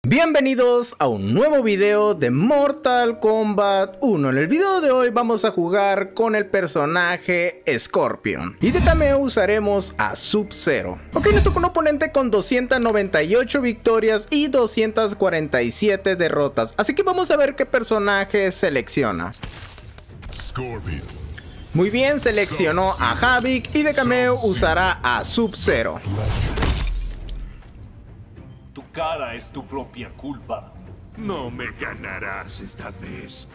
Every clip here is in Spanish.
Bienvenidos a un nuevo video de Mortal Kombat 1. En el video de hoy vamos a jugar con el personaje Scorpion y de cameo usaremos a Sub-Zero. Ok, nos toca un oponente con 298 victorias y 247 derrotas, así que vamos a ver qué personaje selecciona. Scorpion. Muy bien, seleccionó a Havik y de cameo usará a Sub-Zero. Tu cara es tu propia culpa. No me ganarás esta vez.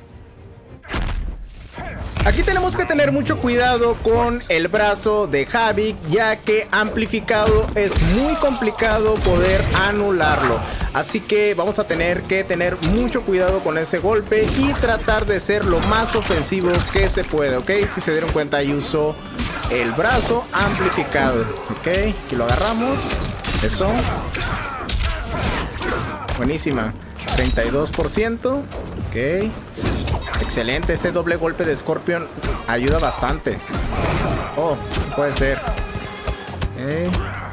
Aquí tenemos que tener mucho cuidado con el brazo de Havik, ya que amplificado es muy complicado poder anularlo. Así que vamos a tener que tener mucho cuidado con ese golpe y tratar de ser lo más ofensivo que se puede, ¿ok? Si se dieron cuenta, ahí usó el brazo amplificado, ¿ok? Aquí lo agarramos, eso. Buenísima, 32%, ok. Excelente, este doble golpe de Scorpion ayuda bastante. Oh, puede ser. Okay.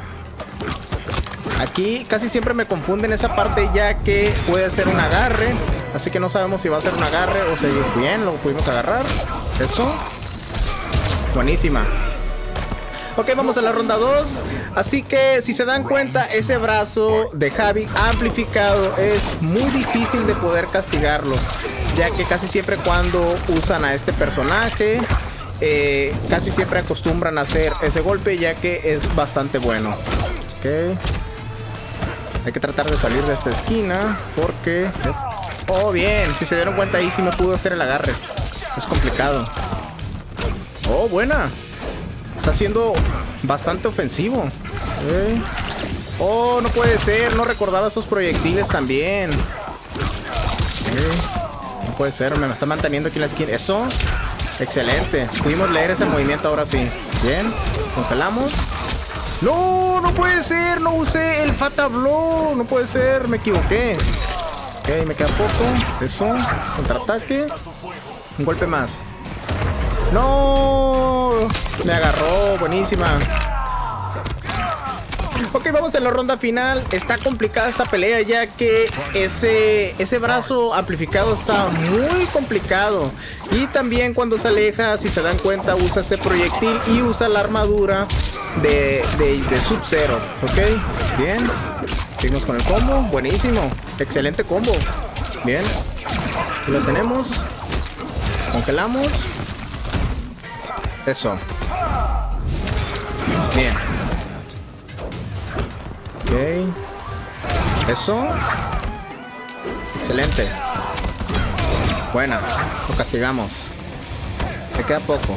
Aquí casi siempre me confunden esa parte, ya que puede ser un agarre. Así que no sabemos si va a ser un agarre o seguir bien. Lo pudimos agarrar. Eso. Buenísima. Ok, vamos a la ronda 2. Así que si se dan cuenta, ese brazo de Havik amplificado es muy difícil de poder castigarlo, ya que casi siempre cuando usan a este personaje casi siempre acostumbran a hacer ese golpe, ya que es bastante bueno. Ok, hay que tratar de salir de esta esquina porque... oh, bien, si se dieron cuenta ahí sí me pudo hacer el agarre. Es complicado. Oh, buena. Está siendo bastante ofensivo. Oh, no puede ser. No recordaba esos proyectiles también. No puede ser. Me está manteniendo aquí en la esquina. Eso. Excelente. Pudimos leer ese movimiento ahora sí. Bien. Congelamos. No, no puede ser. No usé el Fatal Blow. No puede ser. Me equivoqué. Ok, me queda poco. Eso. Contraataque. Un golpe más. No, me agarró, buenísima. Ok, vamos a la ronda final. Está complicada esta pelea, ya que ese brazo amplificado está muy complicado. Y también cuando se aleja, si se dan cuenta, usa ese proyectil y usa la armadura de Sub-Zero. Ok, bien. Seguimos con el combo, buenísimo. Excelente combo. Bien, aquí lo tenemos. Congelamos. Eso. Bien. Ok. Eso. Excelente. Buena. Lo castigamos. Me queda poco.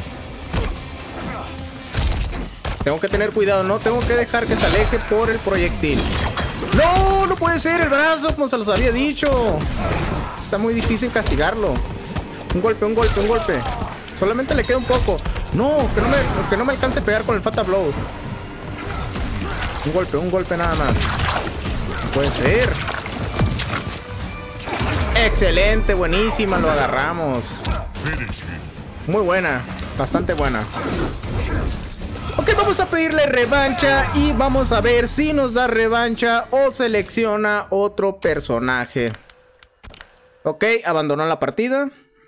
Tengo que tener cuidado. No tengo que dejar que se aleje por el proyectil. No, no puede ser el brazo, como se los había dicho. Está muy difícil castigarlo. Un golpe, un golpe, un golpe. Solamente le queda un poco. No, que no me alcance a pegar con el Fatal Blow. Un golpe nada más. No puede ser. Excelente, buenísima, lo agarramos. Muy buena, bastante buena. Ok, vamos a pedirle revancha y vamos a ver si nos da revancha o selecciona otro personaje. Ok, abandonó la partida.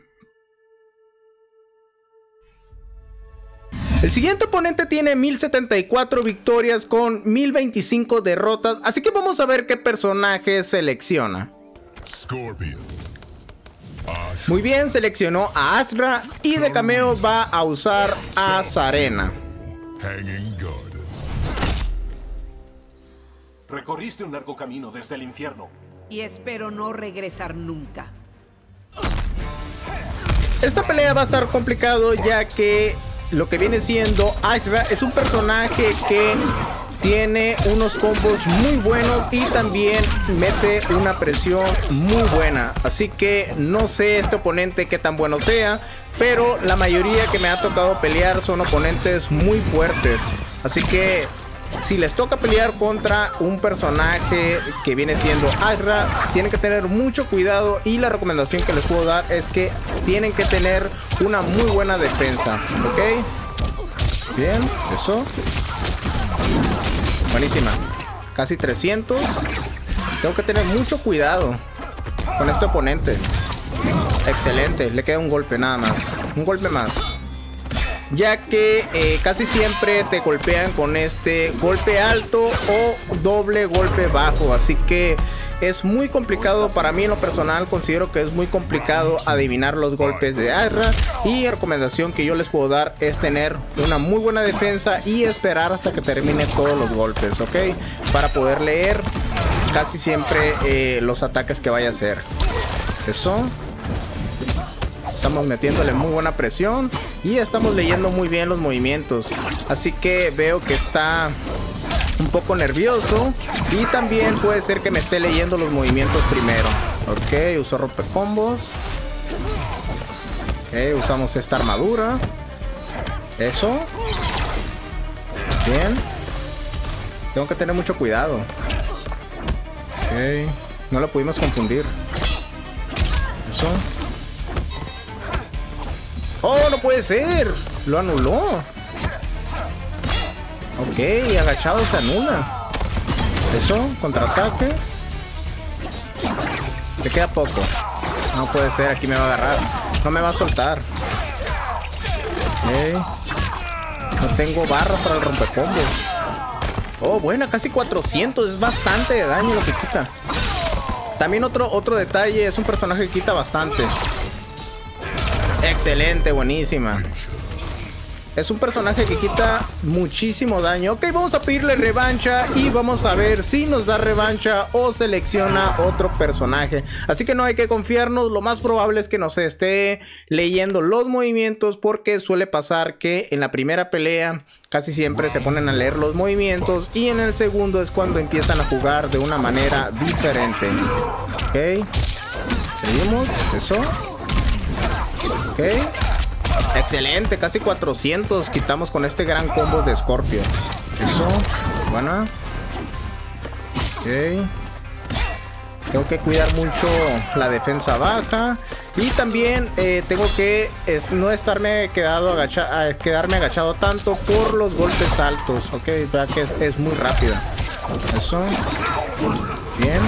El siguiente oponente tiene 1074 victorias con 1025 derrotas, así que vamos a ver qué personaje selecciona. Scorpion. Muy bien, seleccionó a Asra y de cameo va a usar a Zarena. Hanging God. Recorriste un largo camino desde el infierno. Y espero no regresar nunca. Esta pelea va a estar complicado, ya que lo que viene siendo Asra es un personaje que tiene unos combos muy buenos y también mete una presión muy buena. Así que no sé este oponente qué tan bueno sea, pero la mayoría que me ha tocado pelear son oponentes muy fuertes. Así que si les toca pelear contra un personaje que viene siendo Asra, tienen que tener mucho cuidado, y la recomendación que les puedo dar es que tienen que tener una muy buena defensa. Ok, bien, eso. Buenísima. Casi 300. Tengo que tener mucho cuidado con este oponente. Excelente, le queda un golpe nada más. Un golpe más. Ya que casi siempre te golpean con este golpe alto o doble golpe bajo. Así que es muy complicado para mí en lo personal. Considero que es muy complicado adivinar los golpes de Ayra. Y la recomendación que yo les puedo dar es tener una muy buena defensa y esperar hasta que termine todos los golpes, ¿ok? Para poder leer casi siempre los ataques que vaya a hacer. Eso. Estamos metiéndole muy buena presión y estamos leyendo muy bien los movimientos. Así que veo que está un poco nervioso y también puede ser que me esté leyendo los movimientos primero. Ok, uso rompecombos. Ok, usamos esta armadura. Eso. Bien. Tengo que tener mucho cuidado. Ok, no lo pudimos confundir. Eso. ¡Oh, no puede ser! ¡Lo anuló! Ok, agachado se anula. Eso, contraataque. Le queda poco. No puede ser, aquí me va a agarrar. No me va a soltar. Ok. No tengo barras para el rompecombos. Oh, bueno, casi 400. Es bastante de daño lo que quita. También otro detalle, es un personaje que quita bastante. Excelente, buenísima. Es un personaje que quita muchísimo daño. Ok, vamos a pedirle revancha y vamos a ver si nos da revancha o selecciona otro personaje. Así que no hay que confiarnos. Lo más probable es que nos esté leyendo los movimientos, porque suele pasar que en la primera pelea casi siempre se ponen a leer los movimientos y en el segundo es cuando empiezan a jugar de una manera diferente. Ok, seguimos. Eso. Ok, excelente, casi 400 quitamos con este gran combo de Scorpio. Eso, buena. Ok, tengo que cuidar mucho la defensa baja. Y también tengo que no estarme quedarme agachado tanto por los golpes altos. Ok, vea que es muy rápida. Eso, bien.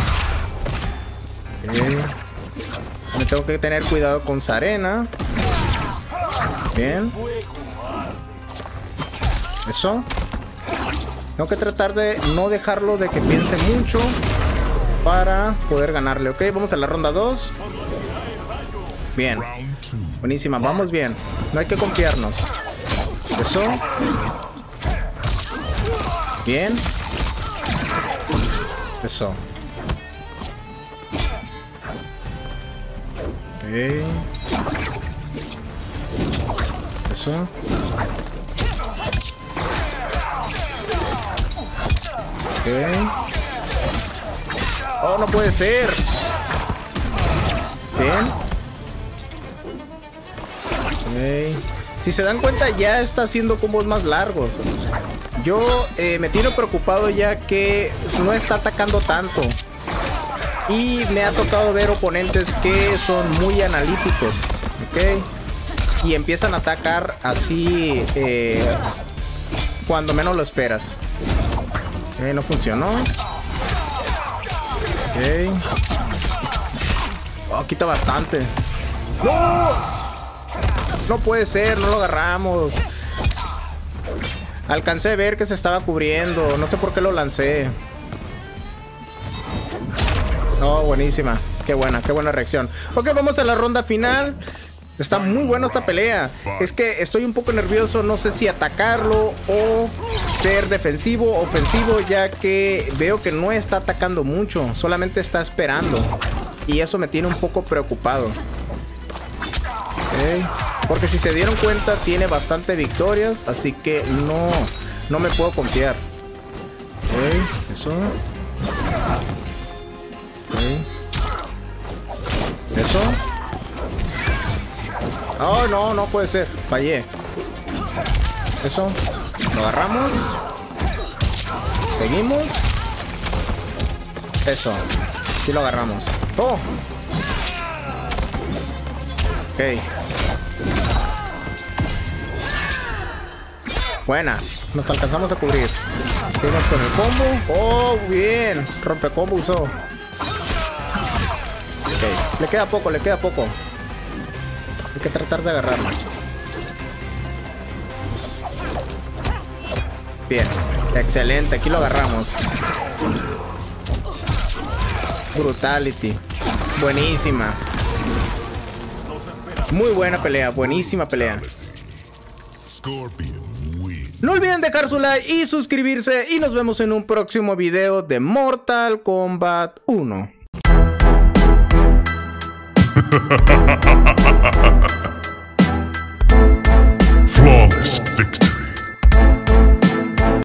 Ok, me tengo que tener cuidado con Sarena. Bien. Eso. Tengo que tratar de no dejarlo de que piense mucho para poder ganarle. Ok, vamos a la ronda 2. Bien. Buenísima, vamos bien. No hay que confiarnos. Eso. Bien. Eso. Okay. Eso. Ok. Oh, no puede ser. Bien. Ok. Si se dan cuenta, ya está haciendo combos más largos. Yo me tiene preocupado ya que no está atacando tanto. Y me ha tocado ver oponentes que son muy analíticos, ¿ok? Y empiezan a atacar así cuando menos lo esperas. Ok, no funcionó. Ok. Oh, quita bastante. ¡No! No puede ser, no lo agarramos. Alcancé a ver que se estaba cubriendo. No sé por qué lo lancé. Oh, buenísima. Qué buena reacción. Ok, vamos a la ronda final. Está muy buena esta pelea. Es que estoy un poco nervioso. No sé si atacarlo o ser defensivo, ofensivo, ya que veo que no está atacando mucho. Solamente está esperando. Y eso me tiene un poco preocupado. Okay. Porque si se dieron cuenta, tiene bastante victorias. Así que no me puedo confiar. Ok, eso. Okay. Eso. Oh, no puede ser. Fallé. Eso. Lo agarramos. Seguimos. Eso. Aquí lo agarramos. Oh. Ok. Buena. Nos alcanzamos a cubrir. Seguimos con el combo. Oh, bien. Rompecombo usó. Ok. Le queda poco, le queda poco. Hay que tratar de agarrarlo. Bien. Excelente. Aquí lo agarramos. Brutality. Buenísima. Muy buena pelea. Buenísima pelea. Scorpion win. No olviden dejar su like y suscribirse. Y nos vemos en un próximo video de Mortal Kombat 1. Flawless.